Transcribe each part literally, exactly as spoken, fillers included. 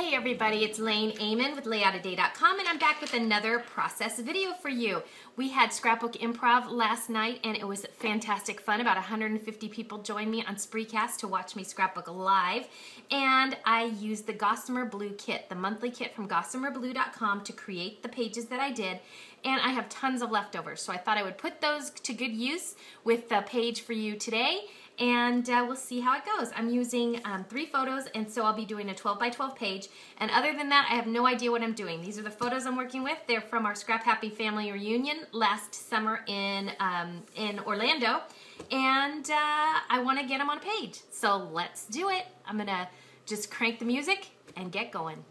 Hey everybody, it's Lain Ehmann with layout a day dot com, and I'm back with another process video for you. We had Scrapbook Improv last night and it was fantastic fun. About one hundred fifty people joined me on Spreecast to watch me scrapbook live, and I used the Gossamer Blue kit, the monthly kit from gossamer blue dot com, to create the pages that I did, and I have tons of leftovers, so I thought I would put those to good use with the page for you today. And uh, we'll see how it goes. I'm using um, three photos, and so I'll be doing a twelve by twelve page. And other than that, I have no idea what I'm doing. These are the photos I'm working with. They're from our Scrap Happy family reunion last summer in, um, in Orlando. And uh, I want to get them on a page. So let's do it. I'm going to just crank the music and get going.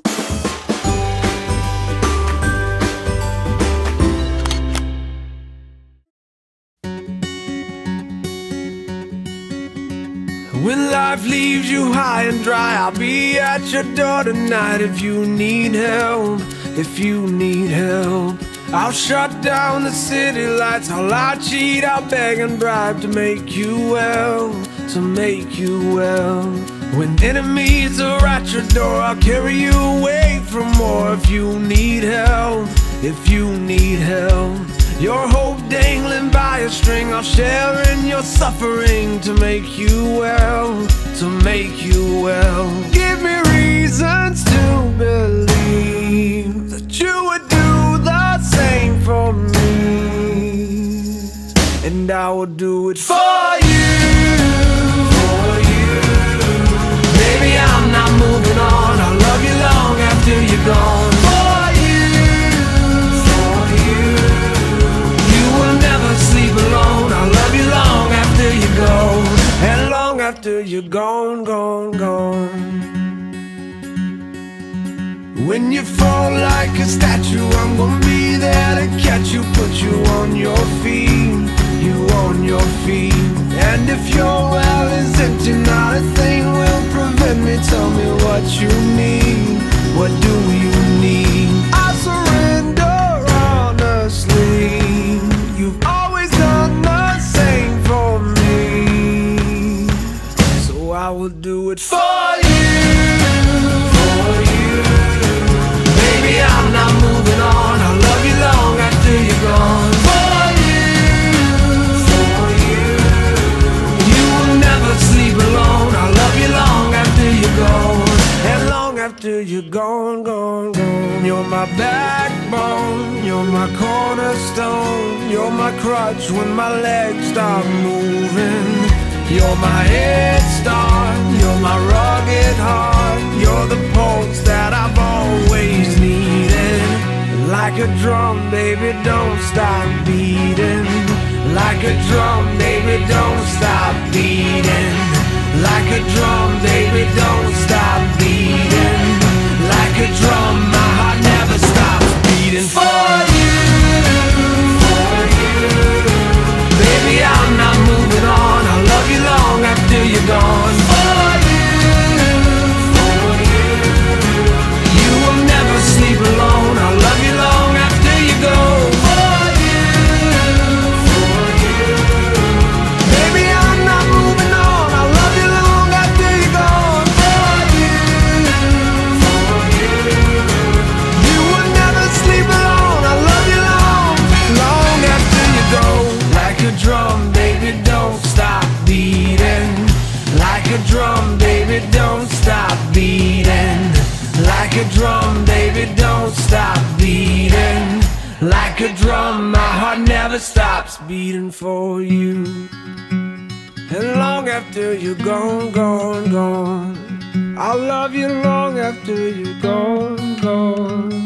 When life leaves you high and dry, I'll be at your door tonight. If you need help, if you need help, I'll shut down the city lights. I'll lie, cheat, I'll beg and bribe to make you well, to make you well. When enemies are at your door, I'll carry you away from more. If you need help, if you need help, your hope dangling by a string, I'll share in your suffering to make you well, to make you well. Give me reasons to believe that you would do the same for me, and I will do it for you, for you. Baby, I'm not moving on. I'll love you long after you're gone. And long after you're gone, gone, gone. When you fall like a statue, I'm gonna be there to catch you, put you on your feet, you on your feet. And if your well is empty, not a thing will prevent me. Tell me what you need, what do you need? I surrender honestly. You've always done the same for me, I will do it for you, for you. Baby, I'm not moving on. I'll love you long after you're gone. For you, for you. You will never sleep alone. I'll love you long after you're gone, and long after you're gone, gone, gone. You're my backbone, you're my cornerstone, you're my crutch when my legs stop moving. You're my head start, you're my rugged heart, you're the pulse that I've always needed. Like a drum, baby, don't stop beating. Like a drum, baby, don't stop beating. Like a drum, baby, don't stop beating. Like a drum, my heart never stops beating. For you, for you. Baby, I'm not moving on. I'll love you long after you're gone. For you, for you. You will never sleep alone. I'll love you long after you go. For you, for you. Baby, I'm not moving on. I'll love you long after you're gone. For you, for you. You will never sleep alone. I'll love you long, long after you go. Like a drum, baby, don't stop beating. Like a drum, baby, don't stop beating. Like a drum, baby, don't stop beating. Like a drum, my heart never stops beating for you. And long after you're gone, gone, gone, I'll love you long after you're gone, gone.